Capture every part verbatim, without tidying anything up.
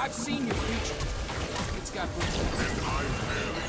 I've seen your creature. It's got blue.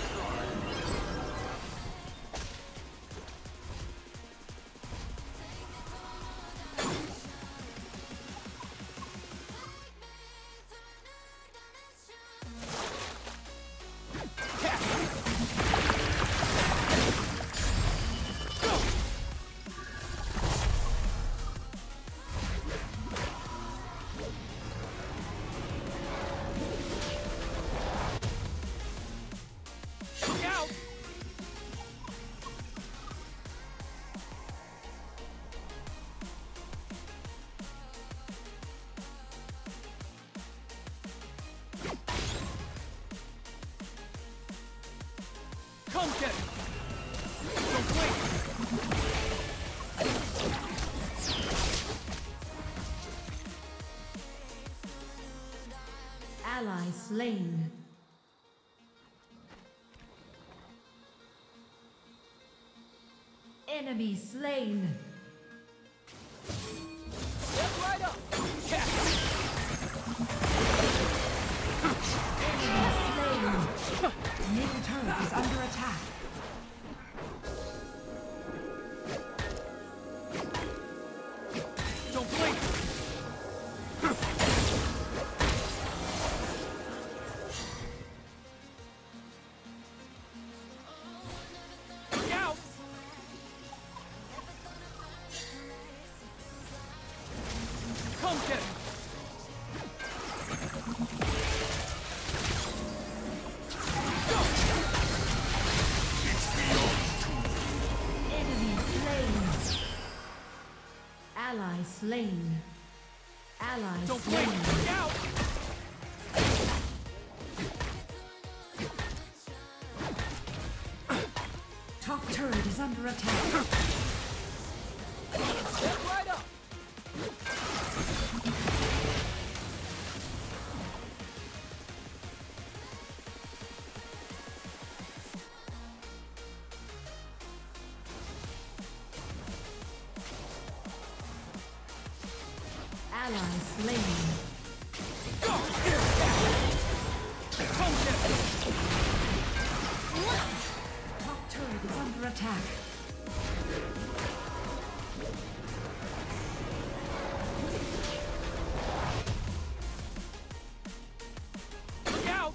Come get it! Don't wait! Ally slain. Enemy slain. Step right up! Catch! Enemy slain. Middle turret is under attack. Don't blink! Look out! Come get it! Ally slain. Ally Don't slain. blink! Look out! Top turret is under attack. Step right up! Ally slain. Go! Come get it! Top turret is under attack. Look out!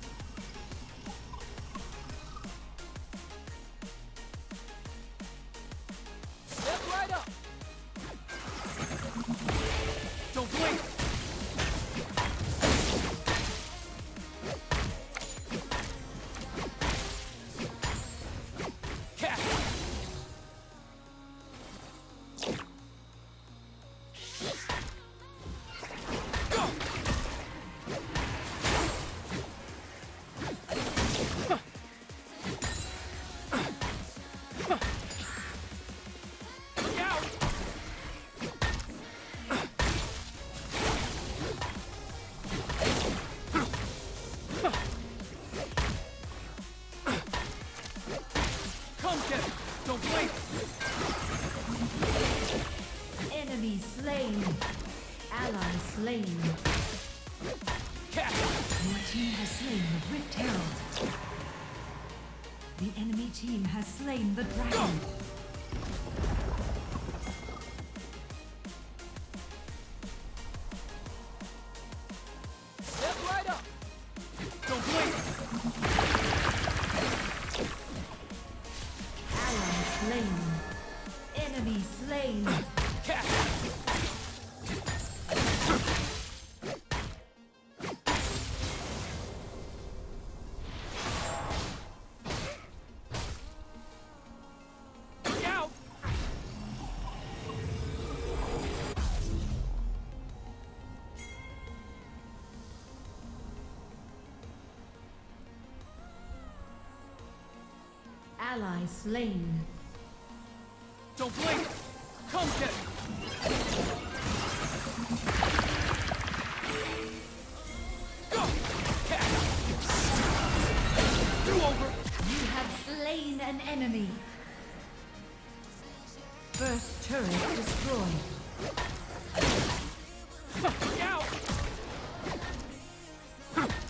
Step right up! Don't blink! Catch! Go! Look out! Come get it! Don't blink! Enemy slain. Ally slain. Catch! Your team has slain the Rift Herald. The enemy team has slain the dragon. Step right up! Don't blink! Ally slain. Enemy slain. Catch! Look out! Ally slain. Don't blink! Come get it! Go! Catch! You over! You have slain an enemy. First turret destroyed. Look out!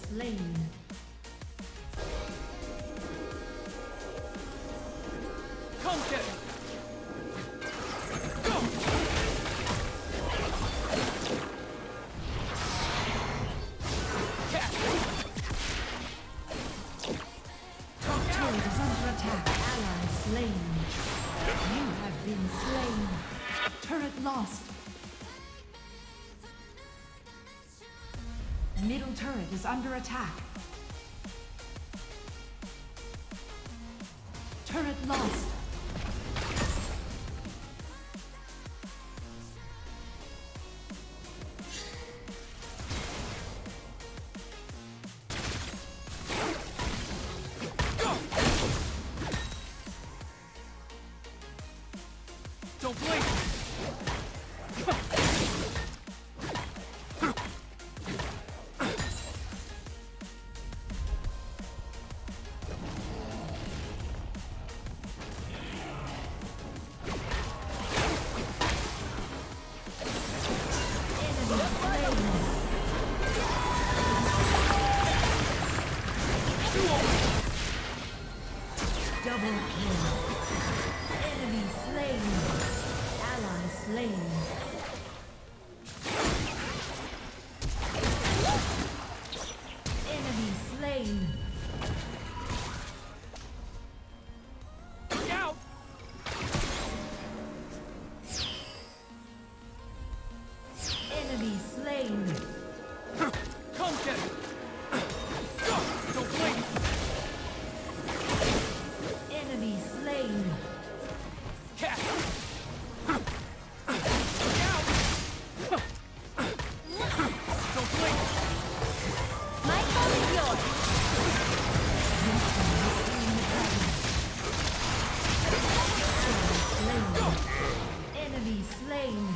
slain. Come get him! Go! Cat! Top turret is under attack. Ally slain. You have been slain. Turret lost. Middle turret is under attack. Turret lost. Don't blink! Double kill. Enemy slain. Ally slain. Enemy slain. Look out! Enemy slain. Come get him! Don't blink! Enemy slain. Cat! Look out! Don't blink! My phone is yours. Enemy slain.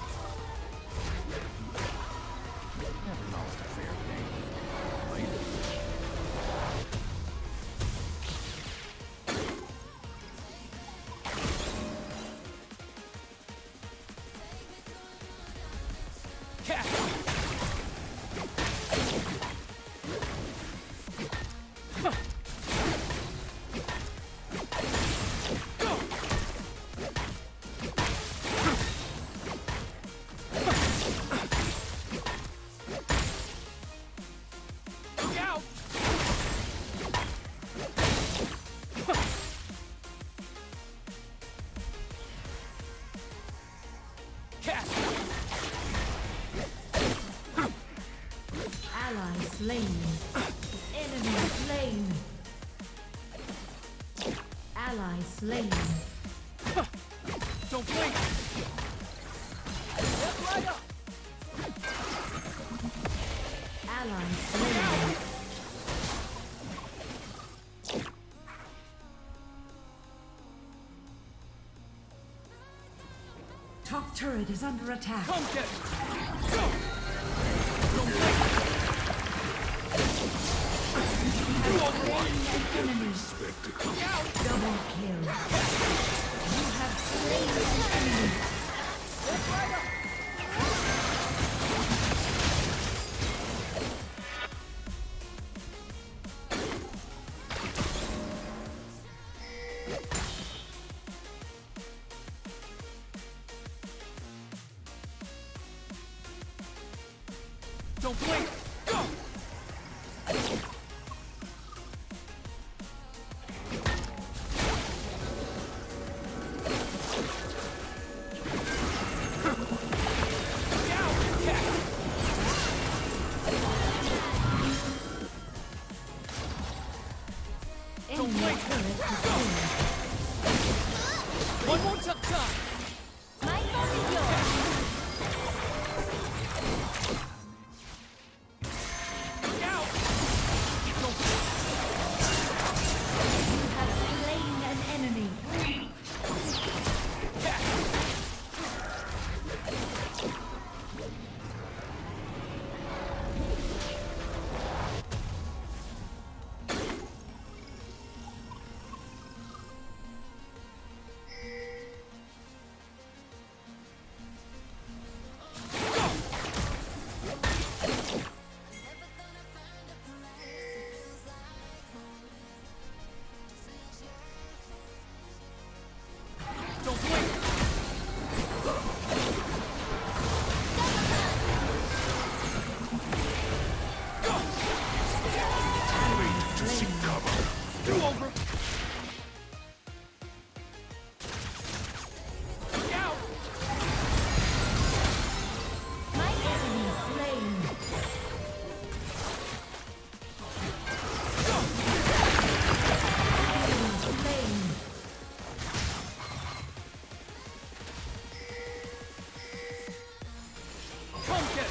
Never lost a fair game. Cat! Go! Look out! Cat! Ally slain. Enemy slain. Ally slain. Don't blink! Step right up! Ally slain. Top turret is under attack. Come get him! Go! Don't blink! Enemy. Look out! Double kill. You have slain an enemy. Step right up! Don't blink! Go! Look out, cat! Enemy blink. turret destroyed. One more tough time! My phone is yours. Look out! Don't You have slain an enemy. cat! slain. You over. Look out. My Enemy slain. Enemy slain. Come get me.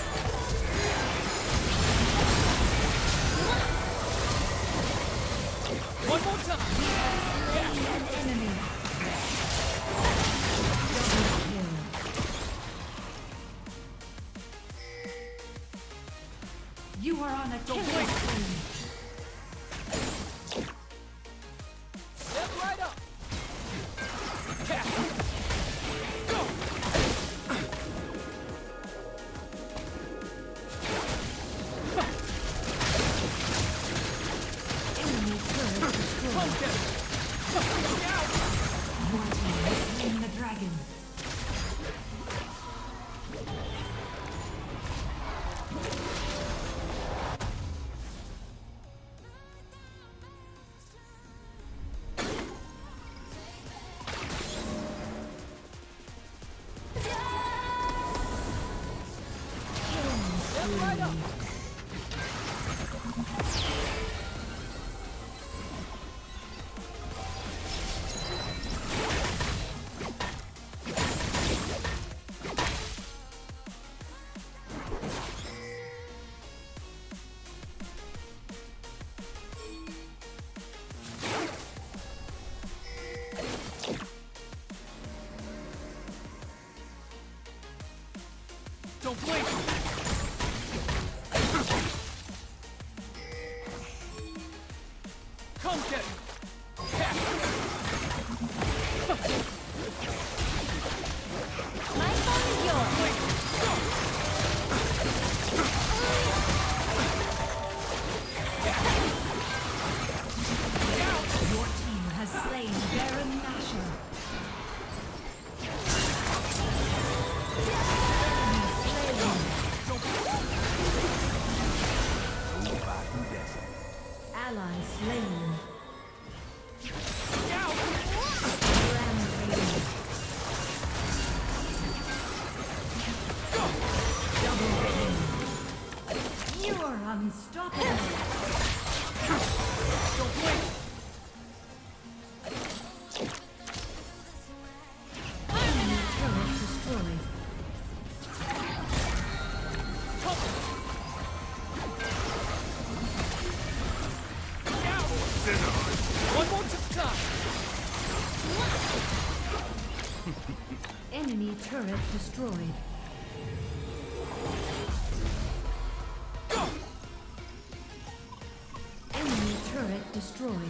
One more time. Slain an enemy. Double kill. You are on a Don't killing blink. spree. Step right up. Tap. Go. Enemy turret Come destroyed. get me. Look out. Your team has slain the dragon. Killing Step right up. spree. Don't blink. Come get me. Tap. my phone is yours. Blink. Go. Your team has slain Baron Nashor. Ally slain. Look out. Rampage. Double kill. You are unstoppable. Don't blink. Enemy turret destroyed. Look out. One more time. Enemy turret destroyed. Go. Enemy turret destroyed.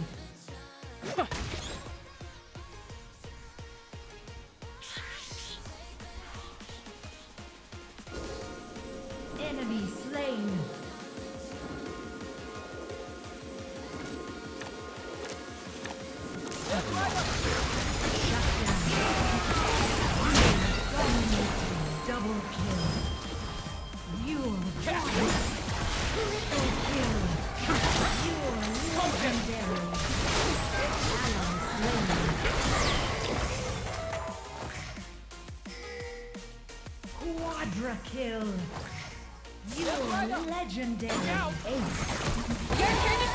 Enemy slain. Step right up. Shut down. Dominating. Double kill. You are triple kill. You are legendary. Ally slain. Quadra kill. You Step right are up. legendary. Look out. Ace. Your turn to